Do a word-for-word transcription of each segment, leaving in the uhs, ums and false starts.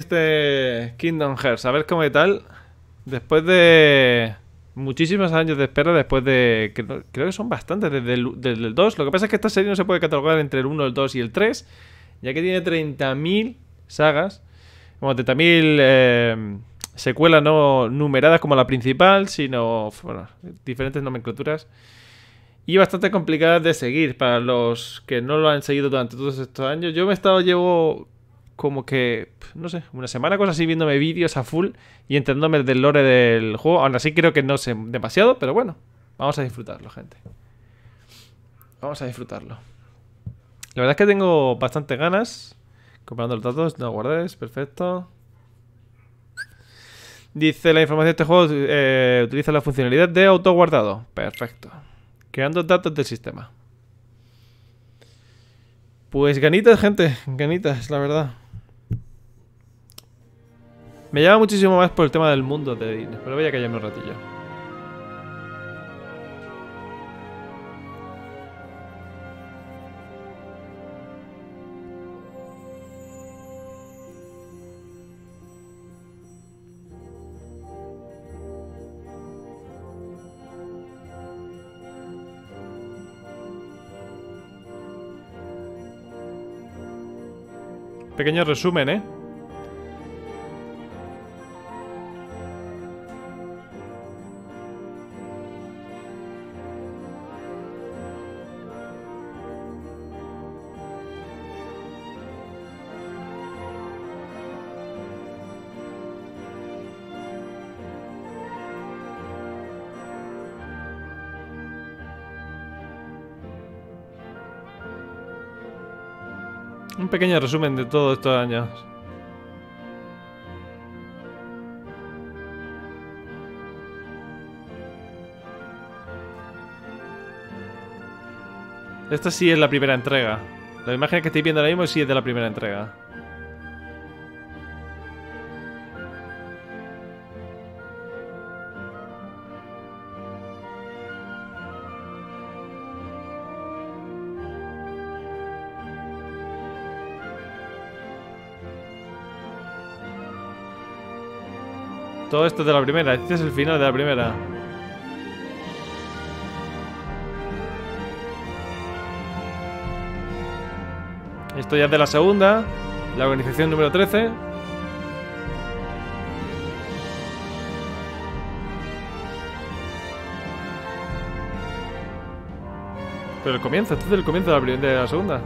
este Kingdom Hearts. A ver cómo y tal. Después de muchísimos años de espera, después de... Creo, creo que son bastantes desde el, desde el dos. Lo que pasa es que esta serie no se puede catalogar entre el uno, el dos y el tres, ya que tiene treinta mil sagas. Como treinta mil eh, secuelas no numeradas como la principal, sino bueno, diferentes nomenclaturas. Y bastante complicadas de seguir para los que no lo han seguido durante todos estos años. Yo me he estado, llevo como que, no sé, una semana, cosas así, viéndome vídeos a full y entendiéndome del lore del juego. Aún así creo que no sé demasiado, pero bueno, vamos a disfrutarlo, gente. Vamos a disfrutarlo. La verdad es que tengo bastante ganas. Comparando los datos, no guardes, perfecto. Dice, la información de este juego eh, utiliza la funcionalidad de autoguardado. Perfecto. Creando datos del sistema. Pues ganitas, gente. Ganitas, la verdad. Me llama muchísimo más por el tema del mundo de Disney. Pero voy a callarme un ratillo. Pequeño resumen, ¿eh? Un pequeño resumen de todos estos años. Esta sí es la primera entrega. La imagen que estoy viendo ahora mismo sí es de la primera entrega. Todo esto es de la primera. Este es el final de la primera. Esto ya es de la segunda. La organización número trece. Pero el comienzo, esto es el comienzo de la, de la segunda.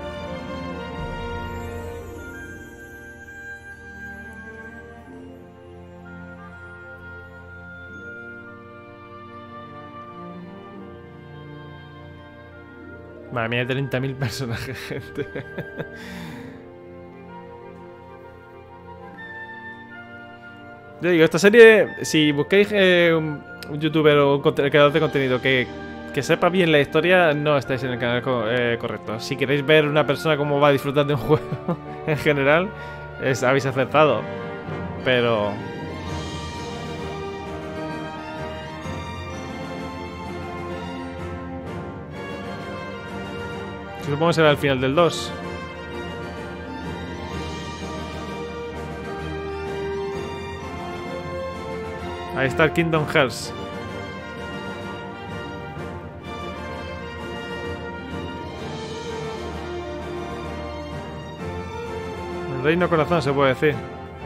Madre mía, treinta mil personajes, gente. Yo digo, esta serie, si busquáis eh, un, un youtuber o un creador de contenido que, que sepa bien la historia, no estáis en el canal co eh, correcto. Si queréis ver una persona cómo va a disfrutar de un juego en general, es, habéis acertado. Pero... supongo que será el final del dos. Ahí está el Kingdom Hearts. El reino corazón se puede decir.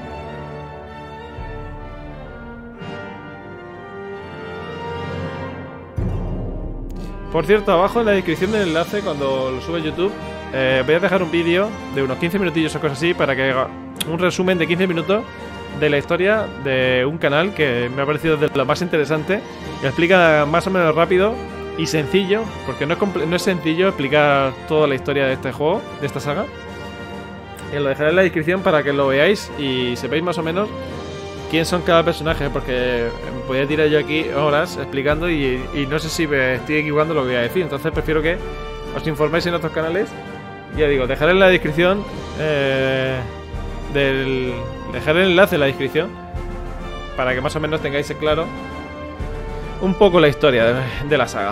Por cierto, abajo en la descripción del enlace, cuando lo sube a YouTube, eh, voy a dejar un vídeo de unos quince minutillos o cosas así para que haga un resumen de quince minutos de la historia de un canal que me ha parecido de lo más interesante. Que explica más o menos rápido y sencillo, porque no es, no es sencillo explicar toda la historia de este juego, de esta saga. Y lo dejaré en la descripción para que lo veáis y sepáis más o menos quién son cada personaje, porque podría tirar yo aquí horas explicando y, y no sé si me estoy equivocando lo que voy a decir. Entonces prefiero que os informéis en otros canales. Ya digo, dejaré en la descripción eh, del, dejaré el enlace en la descripción para que más o menos tengáis claro un poco la historia de, de la saga.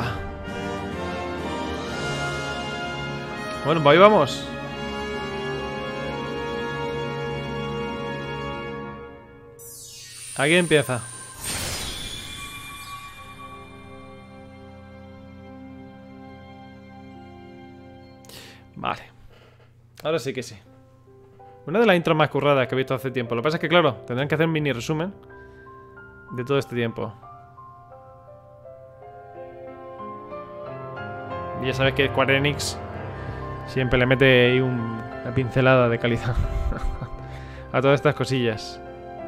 Bueno, pues ahí vamos. Aquí empieza. Vale. Ahora sí que sí. Una de las intros más curradas que he visto hace tiempo. Lo que pasa es que, claro, tendrán que hacer un mini resumen de todo este tiempo. Y ya sabes que Square Enix siempre le mete ahí un, una pincelada de calidad a todas estas cosillas.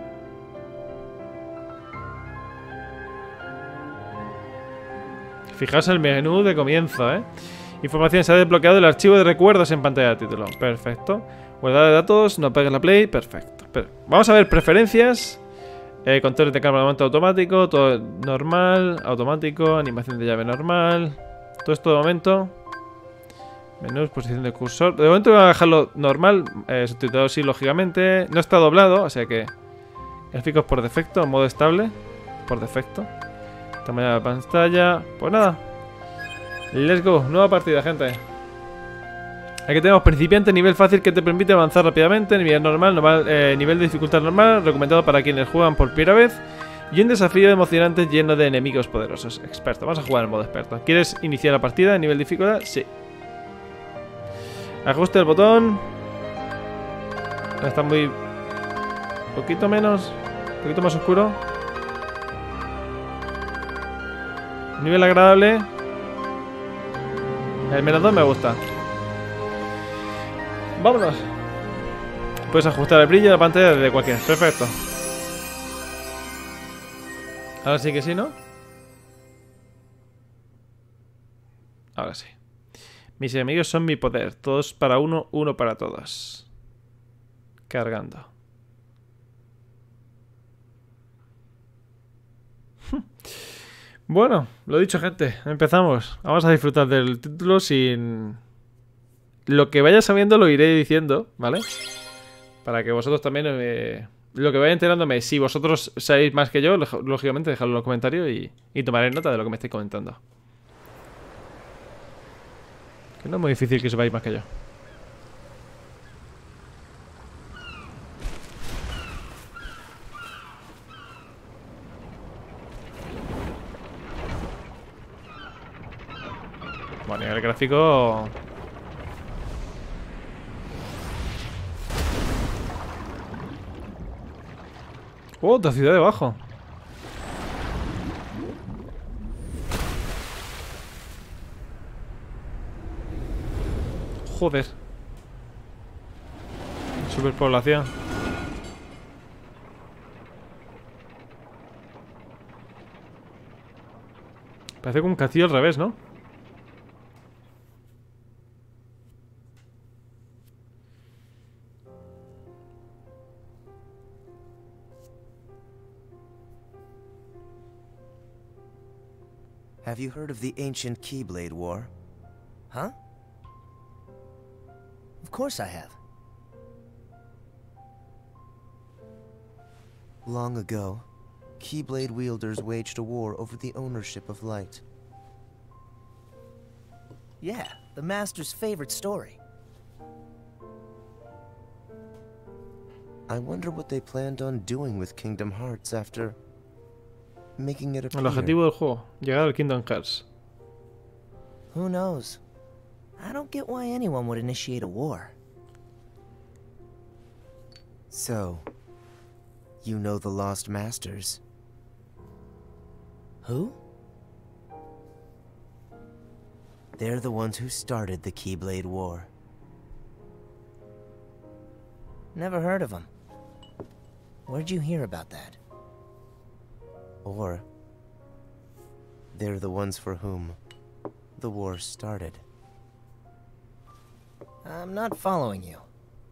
Fijaos el menú de comienzo, ¿eh? Información, se ha desbloqueado el archivo de recuerdos en pantalla de título. Perfecto. Guardar de datos, no pegues la play. Perfecto. Pero vamos a ver preferencias. Eh, control de cámara de momento automático. Todo normal, automático. Animación de llave normal. Todo esto de momento. Menús, posición de cursor. De momento voy a dejarlo normal. Eh, subtitulado sí, lógicamente. No está doblado, o sea que... Gráficos por defecto, modo estable. Por defecto. Tamaño de la pantalla. Pues nada. Let's go. Nueva partida, gente. Aquí tenemos principiante, nivel fácil que te permite avanzar rápidamente. Nivel normal, normal eh, nivel de dificultad normal. Recomendado para quienes juegan por primera vez. Y un desafío emocionante lleno de enemigos poderosos. Experto. Vamos a jugar en modo experto. ¿Quieres iniciar la partida en nivel de dificultad? Sí. Ajuste el botón. Está muy... Poquito menos. Un poquito más oscuro. Nivel agradable. El menos dos me gusta. Vámonos. Puedes ajustar el brillo de la pantalla desde cualquier. Perfecto. Ahora sí que sí, ¿no? Ahora sí. Mis enemigos son mi poder. Todos para uno, uno para todos. Cargando. Bueno, lo dicho, gente. Empezamos. Vamos a disfrutar del título sin... Lo que vaya sabiendo lo iré diciendo, ¿vale? Para que vosotros también... Eh... Lo que vaya enterándome. Si vosotros sabéis más que yo, lógicamente dejadlo en los comentarios y, y tomaré nota de lo que me estáis comentando. Que no es muy difícil que sepáis más que yo. Bueno, y el gráfico... ¡Oh, otra ciudad debajo! Joder. Superpoblación. Parece como un castillo al revés, ¿no? Have you heard of the ancient Keyblade War? Huh? Of course I have. Long ago, Keyblade wielders waged a war over the ownership of light. Yeah, the Master's favorite story. I wonder what they planned on doing with Kingdom Hearts after... making it appear. El objetivo del juego, llegar al Kingdom Hearts. Who knows? I don't get why anyone would initiate a war. So, you know the Lost Masters? Who? They're the ones who started the Keyblade War. Never heard of them. Where'd you hear about that? Or, they're the ones for whom the war started. I'm not following you.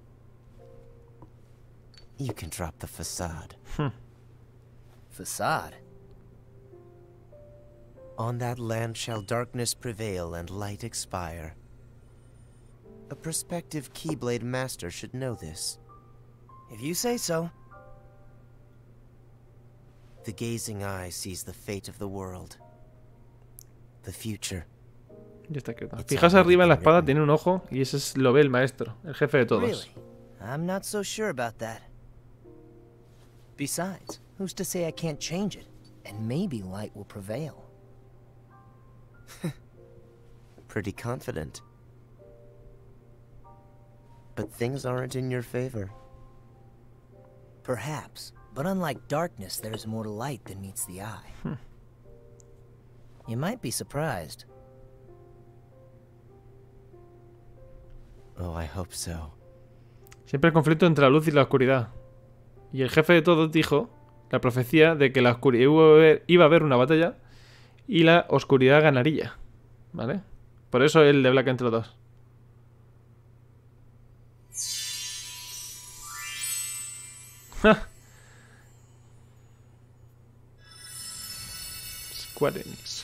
You can drop the facade. Hmm. Facade? On that land shall darkness prevail and light expire. A prospective Keyblade master should know this. If you say so. The gazing eye sees the fate of the world. The future. Ya está quieto. Fijaos arriba en la espada, tiene un ojo y ese es, lo ve el maestro, el jefe de todos. Really? I'm not so sure about that. Besides, who's to say I can't change it? And maybe light will prevail. Pretty confident. But things aren't in your favor. Perhaps, but unlike darkness, there's more to light than meets the eye. Hmm. You might be surprised. Oh, I hope so. Siempre el conflicto entre la luz y la oscuridad. Y el jefe de todos dijo la profecía de que la oscuridad iba a haber, iba a haber una batalla y la oscuridad ganaría. ¿Vale? Por eso el de Black entre los dos. Square Enix.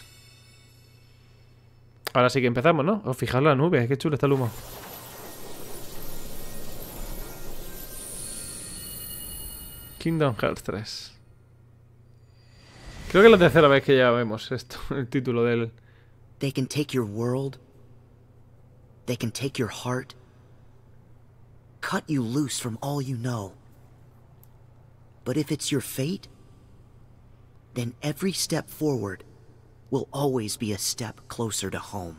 Ahora sí que empezamos, ¿no? Oh, fijaos la nube, qué chulo está el humo. Kingdom Hearts tres. Creo que es la tercera vez que ya vemos esto, el título del... They can take your world. They can take your heart. Cut you loose from all you know. But if it's your fate, then every step forward will always be a step closer to home.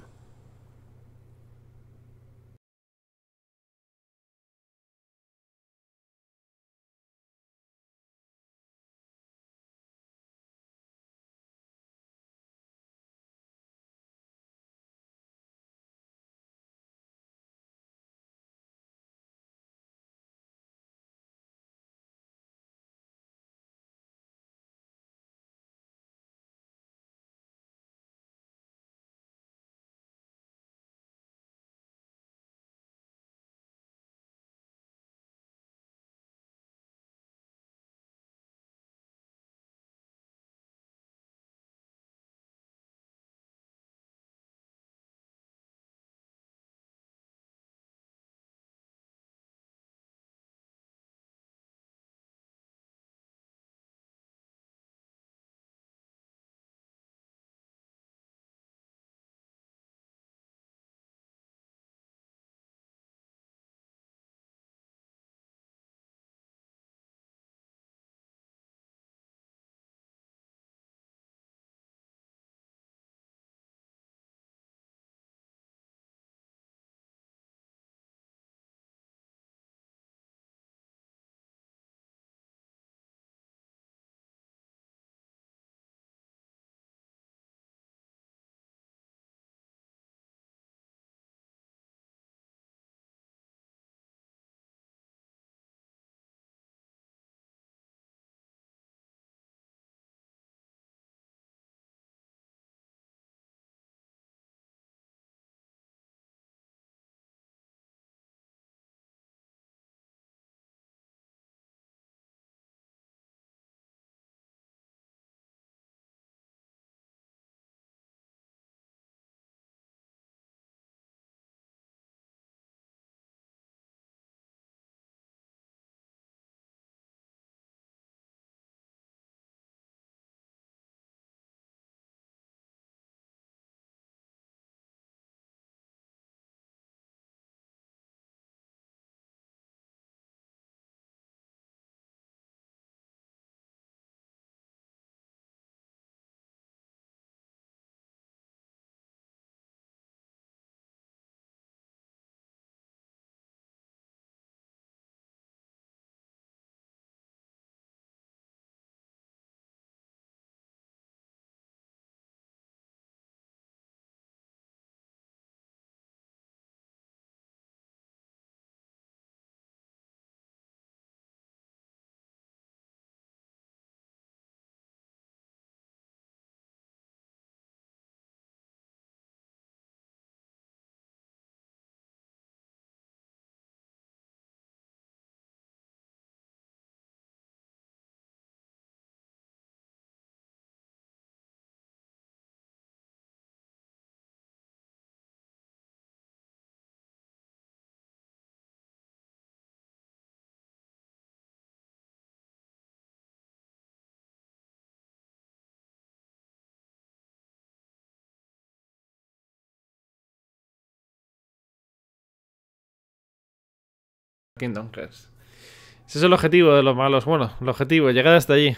Kingdom Hearts. Ese es el objetivo de los malos. Bueno, el objetivo, llegar hasta allí.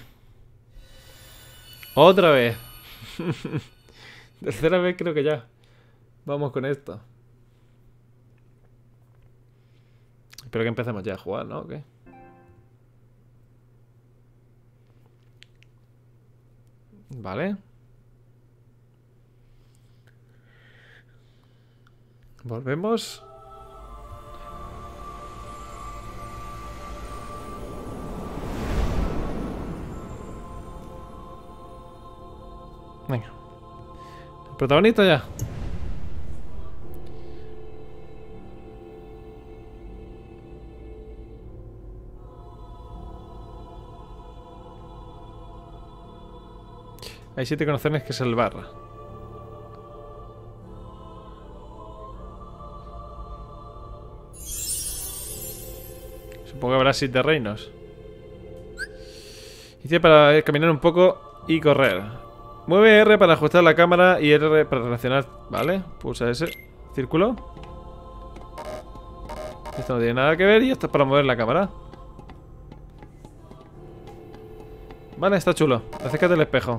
Otra vez. Tercera vez creo que ya. Vamos con esto. Espero que empecemos ya a jugar, ¿no? ¿O qué? Vale. Volvemos. Venga. El protagonista ya. Hay siete conexiones que salvar. Supongo que habrá siete reinos. Dice para caminar un poco y correr. Mueve R para ajustar la cámara y R para relacionar. Vale, pulsa ese círculo. Esto no tiene nada que ver y esto es para mover la cámara. Vale, está chulo. Acércate al espejo.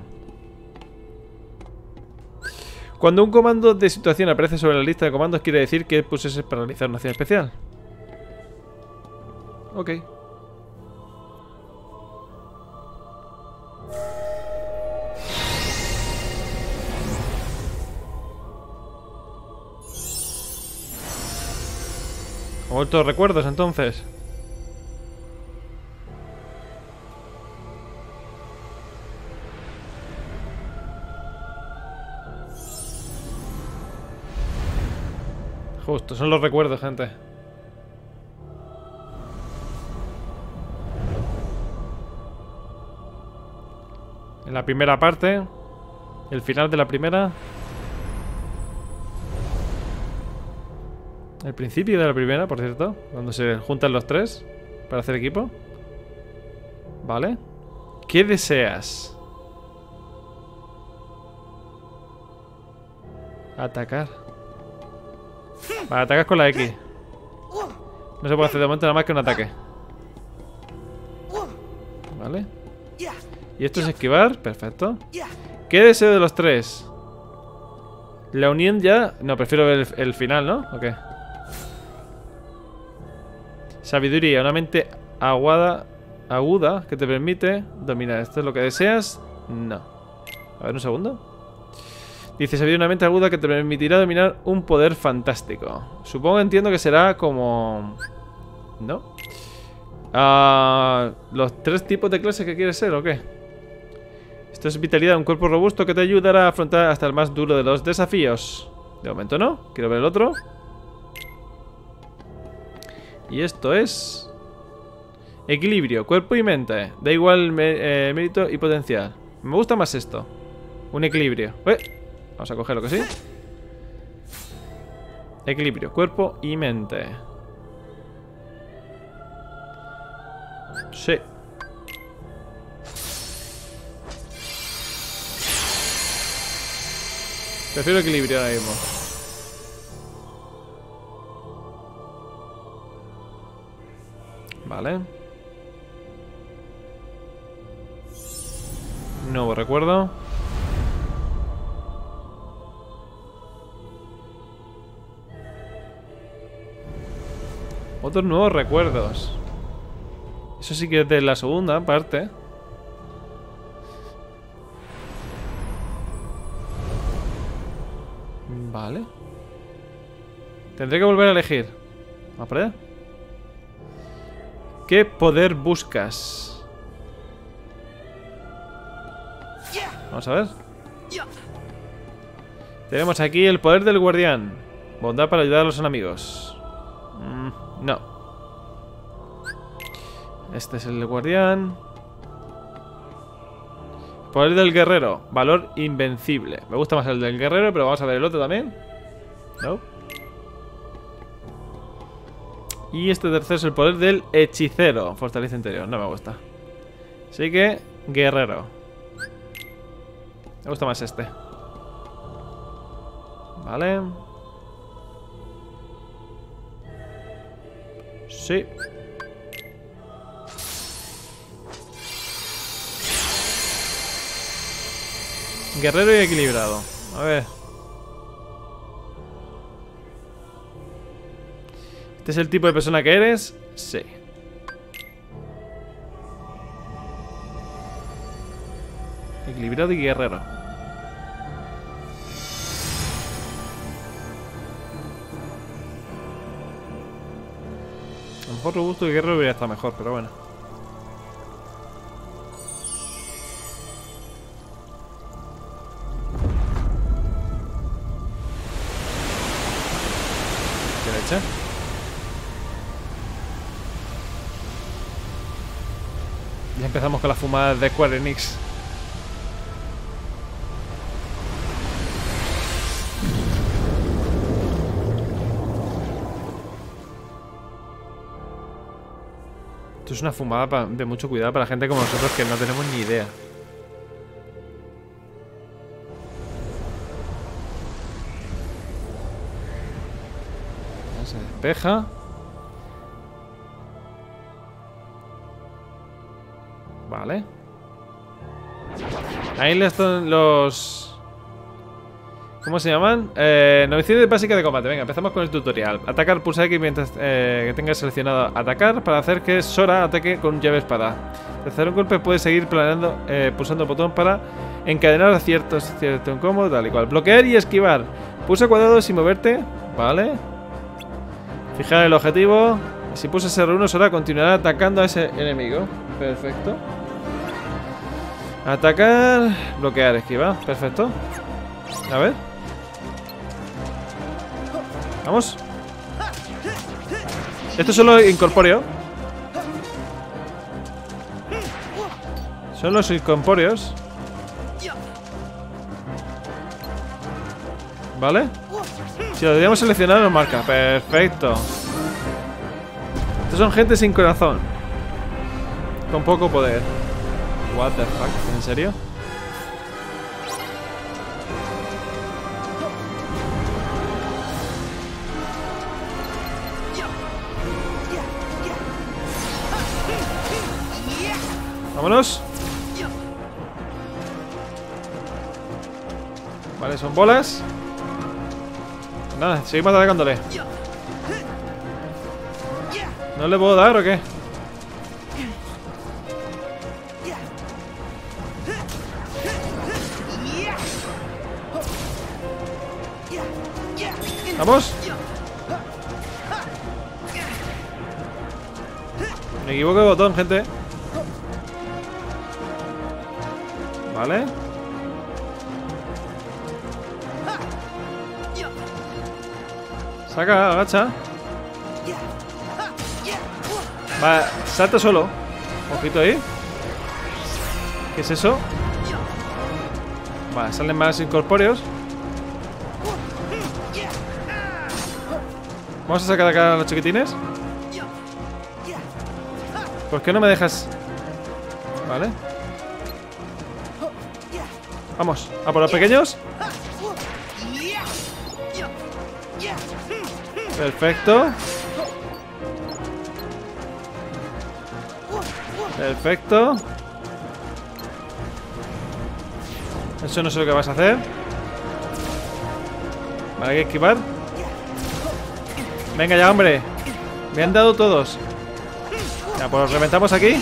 Cuando un comando de situación aparece sobre la lista de comandos, quiere decir que pulses para realizar una acción especial. Ok. ¿Ha vuelto recuerdos entonces? Justo, son los recuerdos, gente. En la primera parte, el final de la primera, el principio de la primera, por cierto, cuando se juntan los tres para hacer equipo. Vale. ¿Qué deseas? Atacar. Vale, atacas con la X. No se puede hacer de momento nada más que un ataque. Vale. Y esto es esquivar, perfecto. ¿Qué deseo de los tres? La unión ya... No, prefiero ver el, el final, ¿no? ¿O qué? Sabiduría, una mente aguada, aguda que te permite dominar. ¿Esto es lo que deseas? No. A ver, un segundo. Dice, sabiduría, una mente aguda que te permitirá dominar un poder fantástico. Supongo, entiendo que será como... ¿No? Uh, ¿Los tres tipos de clases que quieres ser o qué? Esto es vitalidad, un cuerpo robusto que te ayudará a afrontar hasta el más duro de los desafíos. De momento no, quiero ver el otro. Y esto es... equilibrio, cuerpo y mente. Da igual eh, mérito y potencial. Me gusta más esto. Un equilibrio. ¿Eh? Vamos a coger lo que sí. Equilibrio, cuerpo y mente. Sí. Prefiero equilibrio ahora mismo. Vale. Nuevo recuerdo. Otros nuevos recuerdos. Eso sí que es de la segunda parte. Vale. Tendré que volver a elegir. Vamos para allá. ¿Qué poder buscas? Vamos a ver. Tenemos aquí el poder del guardián. Bondad para ayudar a los enemigos. Mm, no. Este es el guardián. Poder del guerrero. Valor invencible. Me gusta más el del guerrero, pero vamos a ver el otro también. No. Y este tercero es el poder del hechicero. Fortaleza interior. No me gusta. Así que, guerrero. Me gusta más este. Vale. Sí. Guerrero y equilibrado. A ver. ¿Este es el tipo de persona que eres? Sí. Equilibrado y guerrero. A lo mejor robusto y guerrero hubiera estado mejor, pero bueno. Derecha. Ya empezamos con las fumadas de Square Enix. Esto es una fumada de mucho cuidado para gente como nosotros que no tenemos ni idea. Se despeja. Vale. Ahí le están los... ¿Cómo se llaman? Eh, novedades básicas de combate. Venga, empezamos con el tutorial. Atacar, pulsa X mientras eh, que tengas seleccionado atacar para hacer que Sora ataque con llave espada. Al hacer un golpe puedes seguir planeando, eh, pulsando el botón para encadenar a ciertos, cierto incómodo, tal y cual. Bloquear y esquivar. Pulsa cuadrado sin moverte. Vale. Fijar el objetivo. Si pulsas R uno, Sora continuará atacando a ese enemigo. Perfecto. Atacar. Bloquear, esquivar. Perfecto. A ver. Vamos. Esto es solo incorpóreo. Son los incorpóreos. Vale. Si lo deberíamos seleccionar nos marca. Perfecto. Estos son gente sin corazón, con poco poder. What the fuck, ¿en serio? Vámonos. Vale, son bolas. Nada, seguimos atacándole. ¿No le puedo dar o qué? Vamos. Me equivoco de botón, gente. Vale. Saca, agacha. Va, salta solo. Ojito ahí. ¿Qué es eso? Vale, salen más incorpóreos. Vamos a sacar acá a los chiquitines. ¿Por qué no me dejas? Vale. Vamos, a por los pequeños. Perfecto. Perfecto. Eso no sé lo que vas a hacer. Vale, hay que esquivar. Venga ya, hombre. Me han dado todos. Ya, pues los reventamos aquí.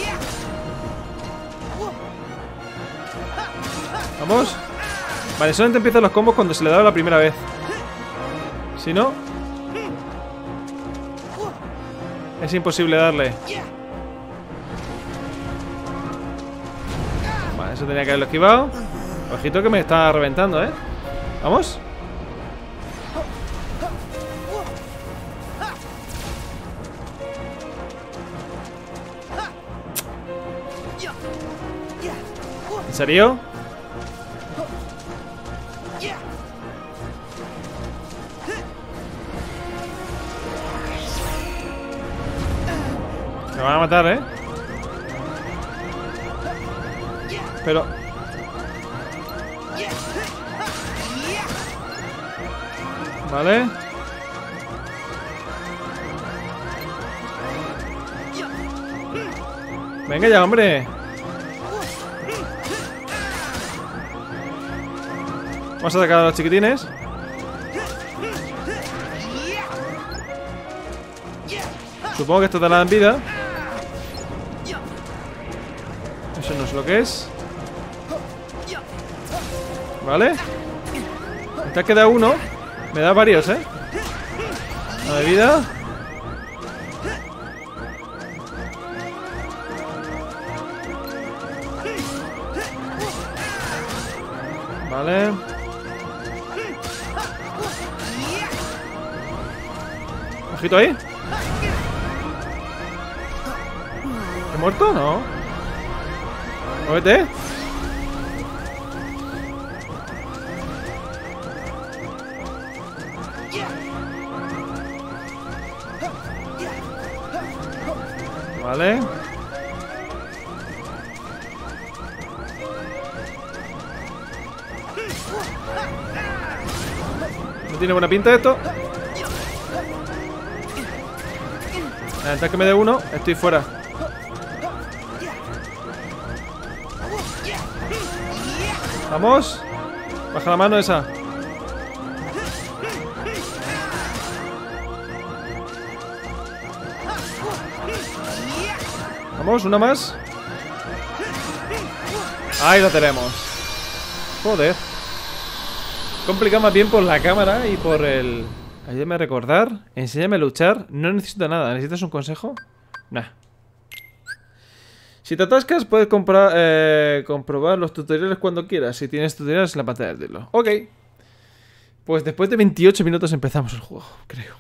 Vamos. Vale, solamente empiezan los combos cuando se le da la primera vez. Si no, es imposible darle. Vale, eso tenía que haberlo esquivado. Ojito que me está reventando, ¿eh? Vamos. ¿En serio? Me van a matar, ¿eh? Pero... Vale. Venga ya, hombre. Vamos a atacar a los chiquitines. Supongo que esto te la dan vida. Eso no es lo que es. Vale. Te ha quedado uno. Me da varios, ¿eh? Una de vida. Vale. Ojito ahí. ¿He muerto? No. Muévete. Vale. No tiene buena pinta esto. Antes que me dé uno, estoy fuera. Vamos. Baja la mano esa. Vamos, una más. Ahí lo tenemos. Joder. Complicado más bien por la cámara y por el... Ayúdame a recordar. Enséñame a luchar. No necesito nada. ¿Necesitas un consejo? Nah. Si te atascas, puedes comprar, eh, comprobar los tutoriales cuando quieras. Si tienes tutoriales en la pantalla del título. Ok. Pues después de veintiocho minutos empezamos el juego, creo.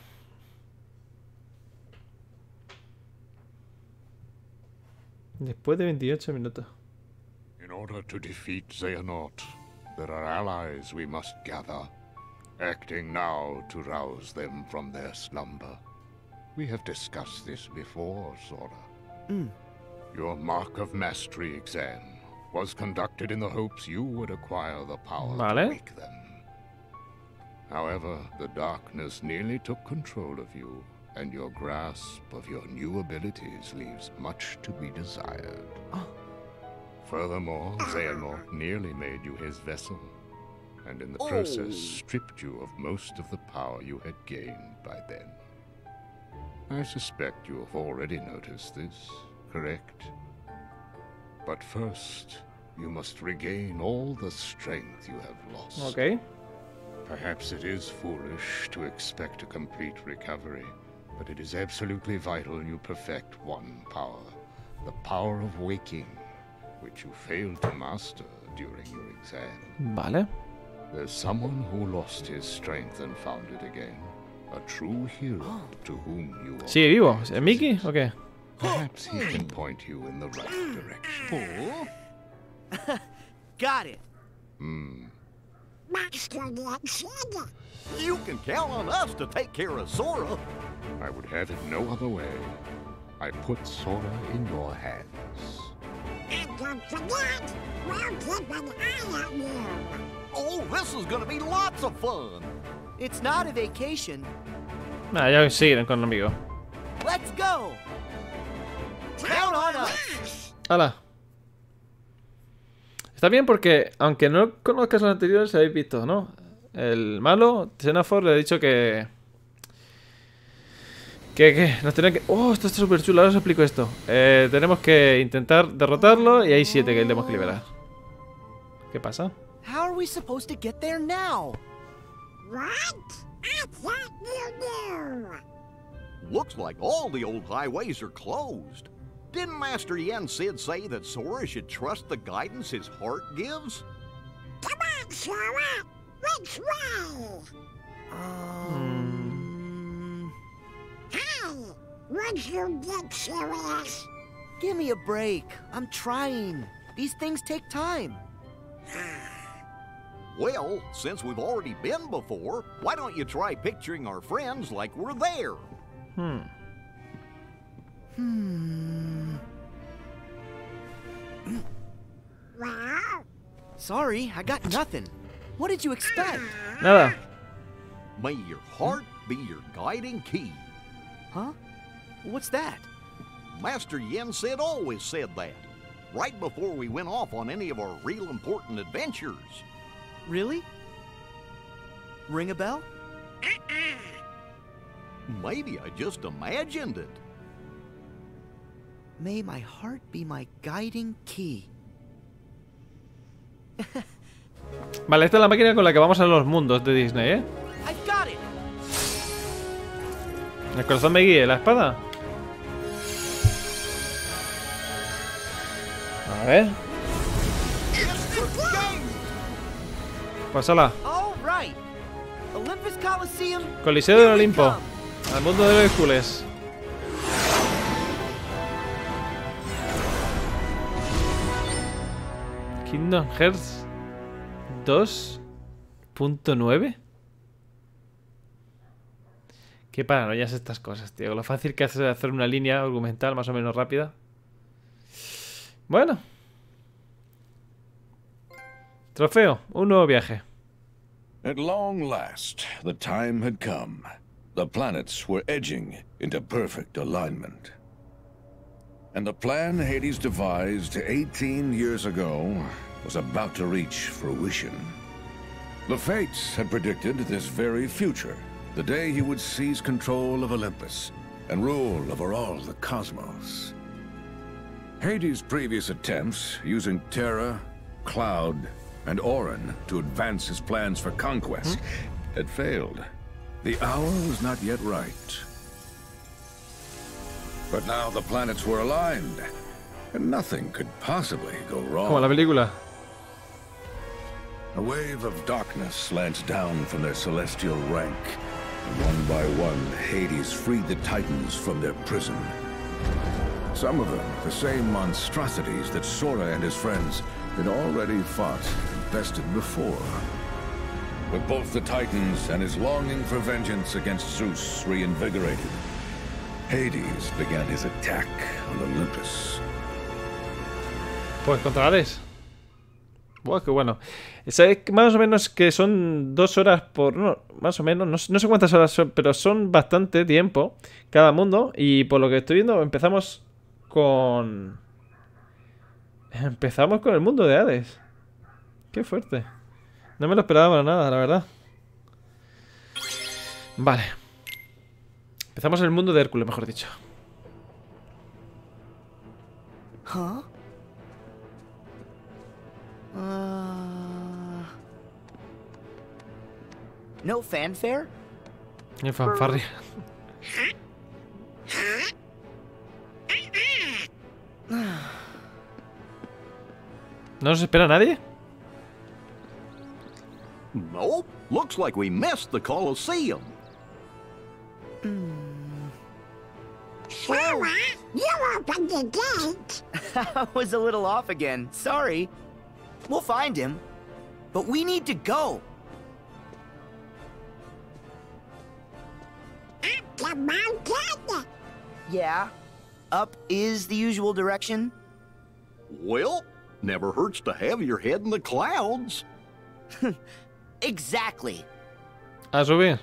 Después de veintiocho minutos. In order to defeat Xehanort, there are allies we must gather, acting now to rouse them from their slumber. We have discussed this before, Sora. Mm. Your Mark of Mastery exam was conducted in the hopes you would acquire the power Vale. to wake them. However, the darkness nearly took control of you, and your grasp of your new abilities leaves much to be desired. Oh. Furthermore, Xehanort nearly made you his vessel, and in the process stripped you of most of the power you had gained by then. I suspect you have already noticed this, correct? But first, you must regain all the strength you have lost. Ok. Perhaps it is foolish to expect a complete recovery, but it is absolutely vital you perfect one power, the power of waking, which you failed to master during your exam. Vale. There's someone who lost his strength and found it again. A true hero to whom you are. ¿Sigue vivo? ¿Es Mickey o qué? Perhaps he can point you in the right direction. Got it. Hmm. You can count on us to take care of Sora. I would have it no other way. I put Sora in your hands. And don't forget, we'll keep an eye on you. Oh, this is gonna be lots of fun. It's not a vacation. Nah, ya siguen con el amigo. Let's go. Count on us. ¡Hala! Está bien porque, aunque no conozcas los anteriores, habéis visto, ¿no? El malo, Xehanort, le he dicho que... Que, que, nos tenía que... ¡Oh, esto está súper chulo! Ahora os explico esto. Eh, tenemos que intentar derrotarlo y hay siete que tenemos que liberar. ¿Qué pasa? How are we supposed to get there now? What? I thought you knew. Looks like all the old highways are closed. Didn't Master Yen Sid say that Sora should trust the guidance his heart gives? Come on, Sora. Which way? Um... Hey, would you get serious? Give me a break. I'm trying. These things take time. Well, since we've already been before, why don't you try picturing our friends like we're there? Hmm. Hmm. Well, Sorry, I got nothing. What did you expect? Nada. May your heart be your guiding key. Huh? What's that? Master Yen Sid always said that, right before we went off on any of our real important adventures. Really? Ring a bell? Maybe I just imagined it. May my heart be my guiding key. Vale, esta es la máquina con la que vamos a los mundos de Disney, ¿eh? I've got it. El corazón me guíe, la espada. A ver. Pásala. All right. Olympus Coliseum. Coliseo del Olimpo. Al mundo de Hércules. Kingdom Hearts dos punto nueve. Qué paranoias estas cosas, tío. Lo fácil que hace hacer una línea argumental más o menos rápida. Bueno. Trofeo, un nuevo viaje. At long last, the time had come. The planets were edging into perfect alignment. And the plan Hades devised eighteen years ago was about to reach fruition. The Fates had predicted this very future, the day he would seize control of Olympus and rule over all the cosmos. Hades' previous attempts, using Terra, Cloud, and Orin to advance his plans for conquest, had failed. The hour was not yet right. But now the planets were aligned, and nothing could possibly go wrong. Como la película. A wave of darkness slanced down from their celestial rank, and one by one, Hades freed the Titans from their prison. Some of them, the same monstrosities that Sora and his friends had already fought and bested before. With both the Titans and his longing for vengeance against Zeus reinvigorated, Hades began his attack on Olympus. Pues contra Hades. Buah, qué bueno. Sabes más o menos que son dos horas por... No, más o menos, no, no sé cuántas horas son, pero son bastante tiempo cada mundo. Y por lo que estoy viendo, empezamos con... Empezamos con el mundo de Hades. Qué fuerte. No me lo esperaba para nada, la verdad. Vale. Empezamos en el mundo de Hércules, mejor dicho. Huh? Uh... No fanfare? Ni fanfarria. ¿No nos espera nadie? Nope. Looks like we missed the Colosseum. Sora, you opened the gate. I was a little off again. Sorry. We'll find him. But we need to go. Up the mountain. Yeah. Up is the usual direction. Well, never hurts to have your head in the clouds. Exactly. A subir.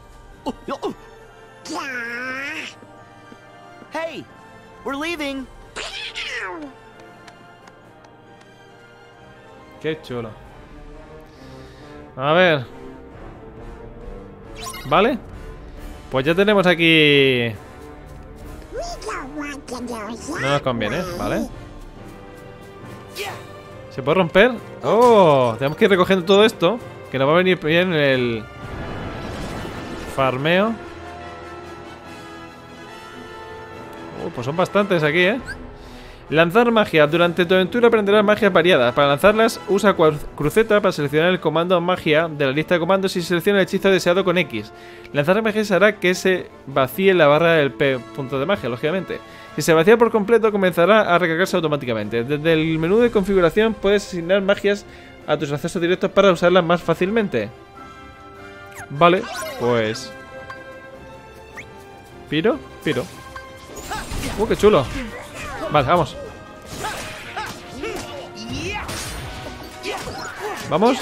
Yeah. Hey, we're leaving. Qué chulo. A ver. Vale. Pues ya tenemos aquí... We don't want to do that. No nos conviene, ¿vale? ¿Se puede romper? ¡Oh! Tenemos que ir recogiendo todo esto, que nos va a venir bien el farmeo. Uh, pues son bastantes aquí, ¿eh? Lanzar magia. Durante tu aventura aprenderás magias variadas. Para lanzarlas, usa cruceta para seleccionar el comando magia de la lista de comandos y selecciona el hechizo deseado con X. Lanzar magias hará que se vacíe la barra del P punto de magia, lógicamente. Si se vacía por completo, comenzará a recargarse automáticamente. Desde el menú de configuración puedes asignar magias a tus accesos directos para usarlas más fácilmente. Vale, pues... ¿Piro? Piro. ¡Uh, qué chulo! Vale, vamos. Vamos.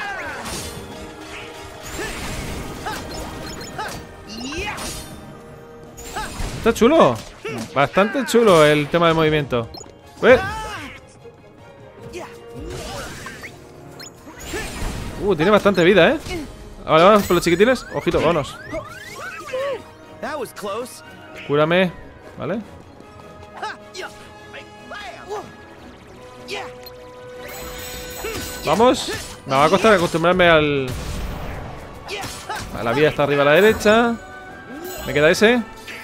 Está chulo. Bastante chulo el tema del movimiento. ¡Eh! Uh, tiene bastante vida, ¿eh? Vale, vamos por los chiquitines. Ojito, vámonos. Cúrame. Vale. Vamos. Me va a costar acostumbrarme al... A la vida está arriba a la derecha. Me queda ese.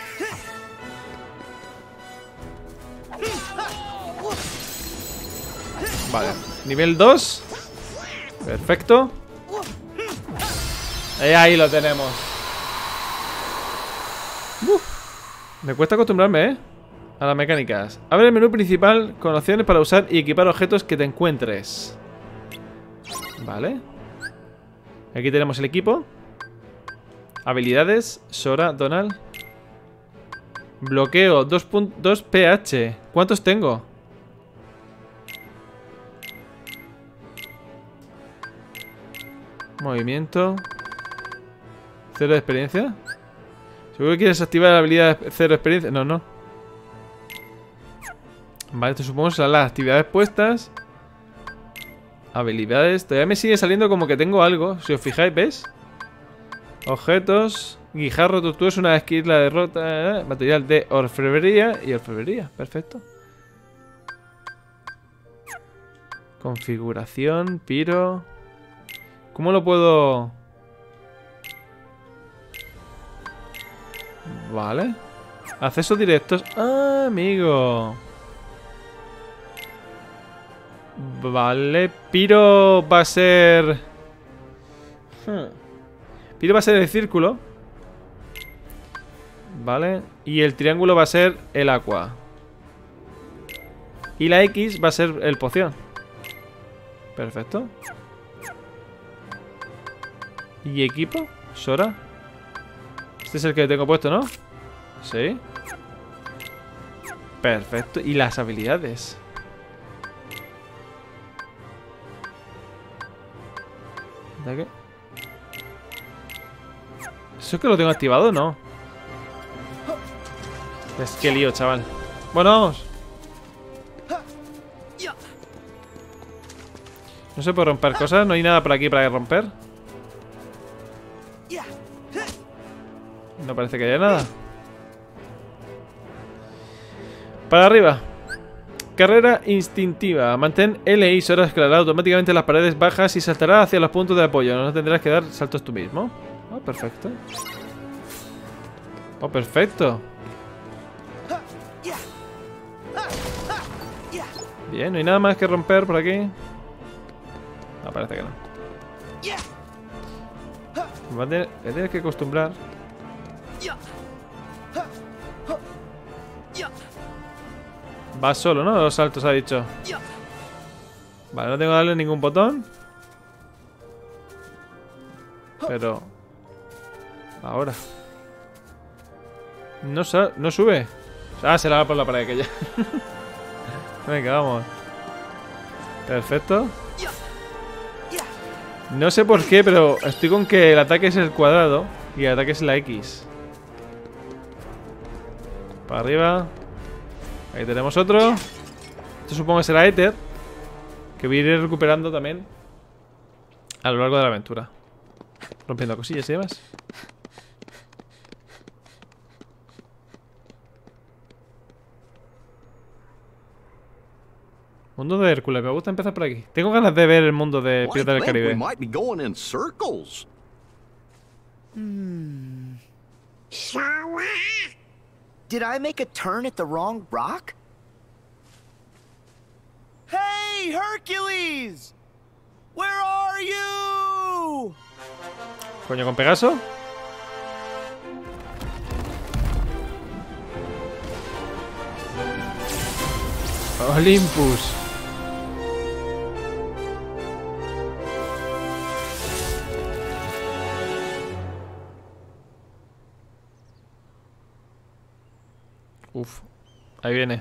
Vale. Nivel dos. Perfecto. Y ahí lo tenemos. Uf. Me cuesta acostumbrarme, ¿eh? A las mecánicas. Abre el menú principal con opciones para usar y equipar objetos que te encuentres. Vale. Aquí tenemos el equipo. Habilidades. Sora, Donald. Bloqueo. dos punto dos pH. ¿Cuántos tengo? Movimiento. Cero de experiencia. ¿Seguro que quieres activar la habilidad de cero de experiencia? No, no. Vale, esto supongo que serán las actividades puestas. Habilidades. Todavía me sigue saliendo como que tengo algo. Si os fijáis, ¿ves? Objetos. Guijarro tortuoso, una skill, la derrota. Material de orfebrería y orfebrería. Perfecto. Configuración, piro. ¿Cómo lo puedo...? Vale. Accesos directos. Ah, amigo. Vale. Piro va a ser... Hmm. Piro va a ser el círculo. Vale. Y el triángulo va a ser el agua. Y la X va a ser el poción. Perfecto. ¿Y equipo? ¿Sora? Este es el que tengo puesto, ¿no? Sí. Perfecto. ¿Y las habilidades? ¿De qué? ¿Eso es que lo tengo activado o no? Es que lío, chaval. Bueno, vamos. No se puede romper cosas. No hay nada por aquí para romper. No parece que haya nada. Para arriba. Carrera instintiva. Mantén L y Sora escalará automáticamente las paredes bajas y saltará hacia los puntos de apoyo. No tendrás que dar saltos tú mismo. Oh, perfecto. Oh, perfecto. Bien, no hay nada más que romper por aquí. No, parece que no. Me voy a tener, voy a tener que acostumbrar. Va solo, ¿no? Los saltos ha dicho. Vale, no tengo que darle ningún botón. Pero... ahora. No, no sube. Ah, se la va por la pared aquella. Venga, vamos. Perfecto. No sé por qué, pero estoy con que el ataque es el cuadrado y el ataque es la X. Para arriba. Ahí tenemos otro. Esto supongo que será Éter, que voy a ir recuperando también a lo largo de la aventura, rompiendo cosillas y demás. Mundo de Hércules, me gusta empezar por aquí. Tengo ganas de ver el mundo de Piratas del Caribe. Hmm. Did I make a turn at the wrong rock? Hey, Hercules! Where are you? Coño, con Pegaso. Olympus. Uf, ahí viene.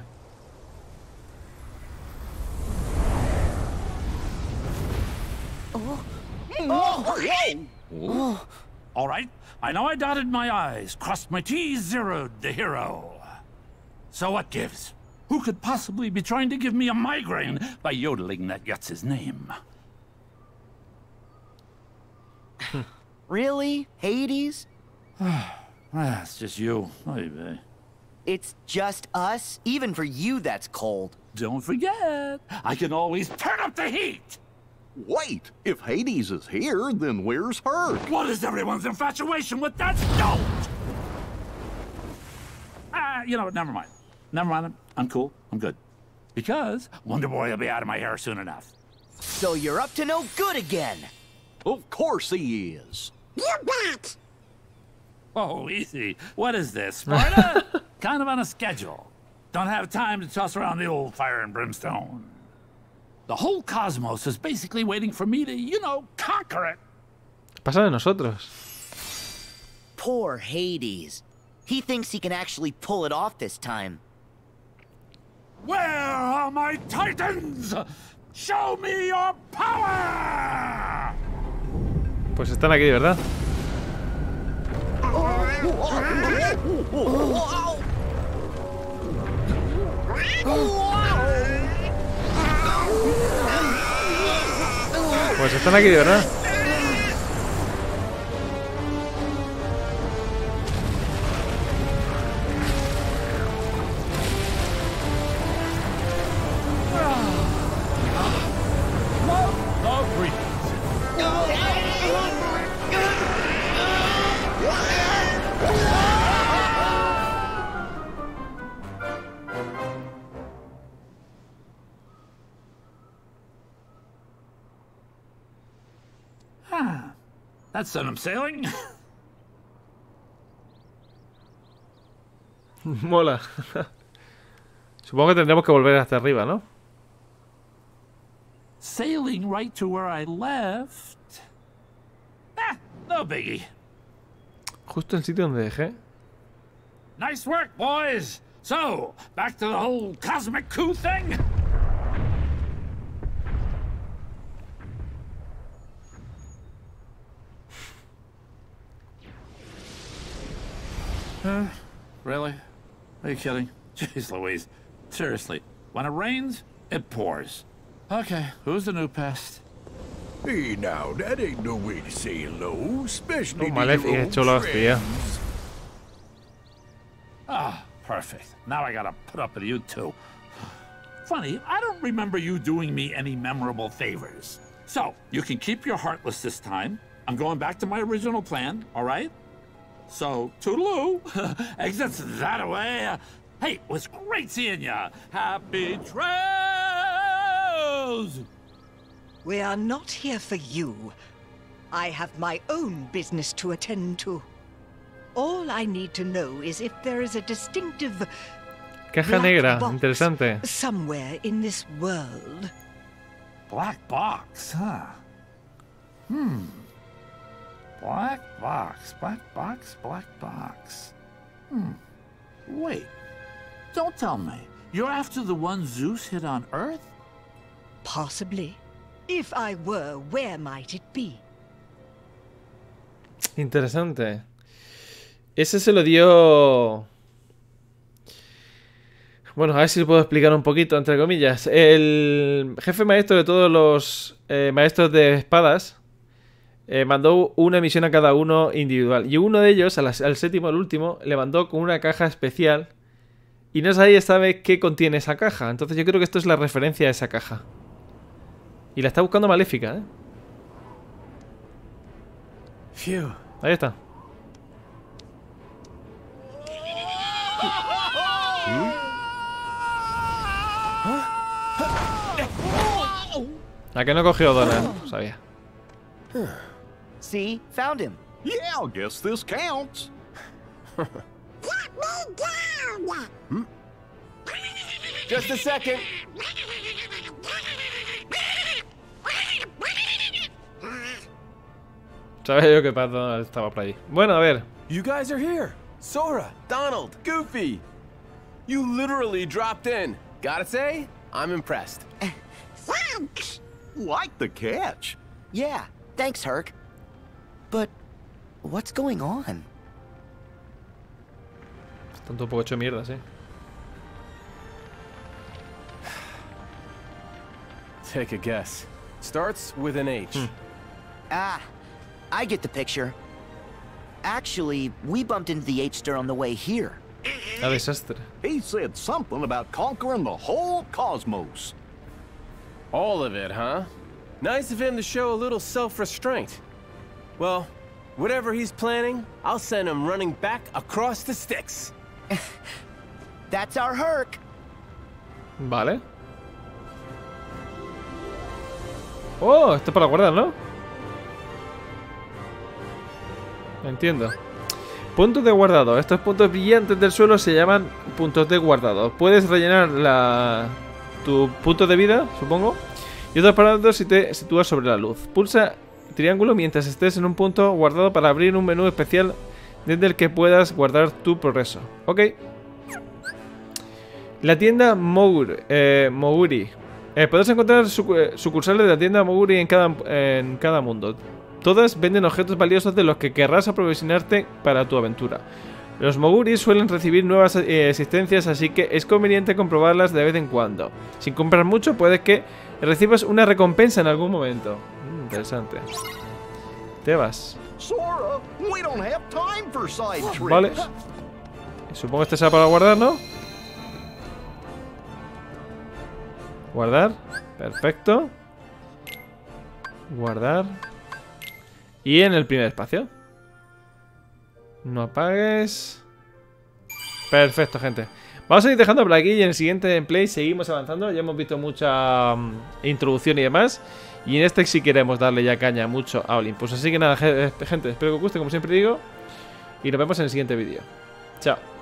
Oh. Oh. Oh. All right, I know I dotted my I's, crossed my T's, zeroed the hero. So what gives? Who could possibly be trying to give me a migraine by yodeling that Yutz's name? Really? Hades? Ah, it's just you. Oy vey. It's just us? Even for you, that's cold. Don't forget, I can always turn up the heat! Wait, if Hades is here, then where's Herc? What is everyone's infatuation with that stone? Ah, you know what, never mind. Never mind, I'm cool, I'm good. Because Wonder Boy will be out of my hair soon enough. So you're up to no good again! Of course he is. You bet! Oh, easy. What is this, Sparta? Kind of on a schedule. Don't have time to toss around the old fire and brimstone. The whole cosmos is basically waiting for me to, you know, conquer it. Pasa de nosotros. Poor Hades. He thinks he can actually pull it off this time. Where are my titans? Show me your power! Pues están aquí, ¿verdad? Pues están aquí, ¿verdad? That's sent him sailing. Mola. Supongo que tendremos que volver hasta arriba, ¿no? Sailing right to where I left. Ah, no biggie. Justo el sitio donde dejé. Nice work, boys. So, back to the whole cosmic coup thing. Huh? Really? Are you kidding? Jeez Louise. Seriously, when it rains, it pours. Okay, who's the new pest? Hey now, that ain't no way to say hello, especially No, to your Malefic, old chulo, hostia. friends. Ah, perfect. Now I gotta put up with you too. Funny, I don't remember you doing me any memorable favors. So, you can keep your Heartless this time. I'm going back to my original plan, all right? So, toodaloo. Exits that away. Hey, it was great seeing ya. Happy trails! We are not here for you. I have my own business to attend to. All I need to know is if there is a distinctive Caja black negra, box interesante. somewhere in this world. Black box, huh? Hmm. Black box, black box, black box. Hmm. Wait. Don't tell me. You're after the one Zeus hit on Earth? Possibly. If I were, where might it be? Interesante. Ese se lo dio... Bueno, a ver si lo puedo explicar un poquito, entre comillas. El jefe maestro de todos los eh, maestros de espadas eh, mandó una misión a cada uno individual. Y uno de ellos, al, al séptimo, al último, le mandó con una caja especial. Y no nadie sabe qué contiene esa caja. Entonces yo creo que esto es la referencia a esa caja. Y la está buscando Maléfica, ¿eh? Phew. Ahí está. La que no cogió Donald, sabía. See? Found him. Yeah, I guess this counts. Let me down! Hmm? Just a second. Sabía yo que Pat Donald estaba por ahí. Bueno, a ver. You guys are here. Sora, Donald, Goofy. You literally dropped in. Gotta say, I'm impressed. Thanks! Like the catch. Yeah, thanks, Herc. But what's going on? Están un poco hecho mierda, sí. Take a guess. Starts with an H. Hmm. Ah, I get the picture. Actually, we bumped into the H-Star on the way here. A desastre. He said something about conquering the whole cosmos. All of it, huh? Nice of him to show a little self-restraint. Well, whatever he's planning, I'll send him running back across the sticks. That's our Herc. Vale. Oh, esto es para guardar, ¿no? Entiendo. Puntos de guardado. Estos puntos brillantes del suelo se llaman puntos de guardado. Puedes rellenar la... tu punto de vida, supongo. Y otros parámetros si te sitúas sobre la luz. Pulsa triángulo mientras estés en un punto guardado para abrir un menú especial desde el que puedas guardar tu progreso. Ok. La tienda Moguri. Eh, Moguri. Eh, puedes encontrar sucursales de la tienda Moguri en cada, en cada mundo. Todas venden objetos valiosos de los que querrás aprovisionarte para tu aventura. Los Moguri suelen recibir nuevas eh, existencias, así que es conveniente comprobarlas de vez en cuando. Sin comprar mucho, puede que recibas una recompensa en algún momento. Mm, interesante. Te vas. Sora, we don't have time for side trips. Vale. Supongo que este será para guardar, ¿no? Guardar. Perfecto. Guardar. Y en el primer espacio. No apagues. Perfecto, gente. Vamos a ir dejando por aquí y en el siguiente gameplay seguimos avanzando. Ya hemos visto mucha um, introducción y demás. Y en este sí queremos darle ya caña mucho a Olympus. Así que nada, gente, espero que os guste, como siempre digo. Y nos vemos en el siguiente vídeo. Chao.